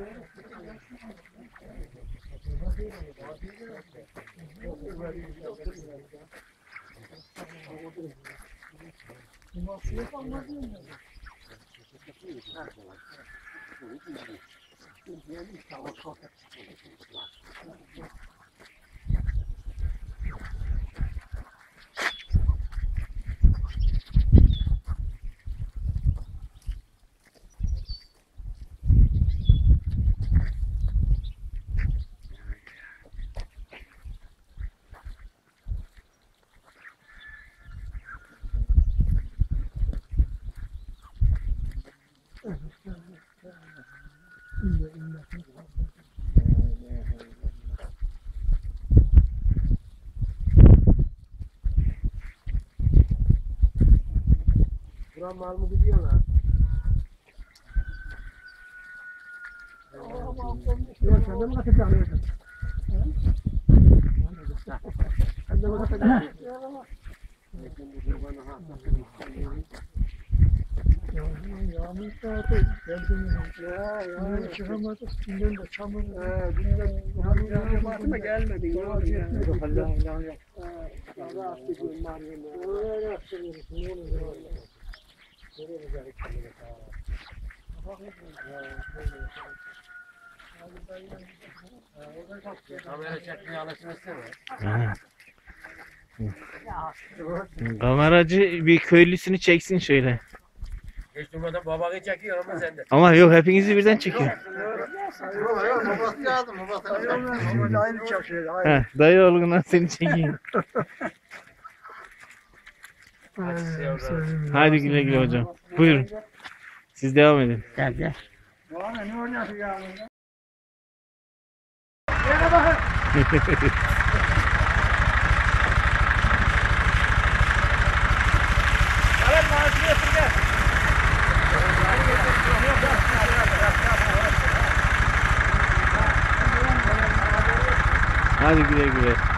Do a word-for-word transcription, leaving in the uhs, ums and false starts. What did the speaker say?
Buran mal mı gidiyorlar? Yok sen de mi katacaksın? Sen de mi katacaksın? Yağmur saati geldiğimiz ya ya çıkamadık dünden de çamur he dünden yağmur yağmur gelmedi yağmur gelmedi Allah Allah Allah Allah affediyorum Meryem'e öyle affediyoruz ne olur ya böyle güzel kendine sağ kamera çekmeye alışmışsın. Kameracı bir köylüsünü çeksin şöyle. Hiç durmadan babanı çekiyor ama sen de. Ama yok hepinizi birden çekiyor. Yok yok babası yazdım babası. Babası aynı çekiyor. He, dayı oğlundan seni çekeyim. Hadi güle güle hocam. Buyurun. Siz devam edin. Gel gel. Valla ne oynuyorsun ya burada? Gel bakın. Hadi güle güle.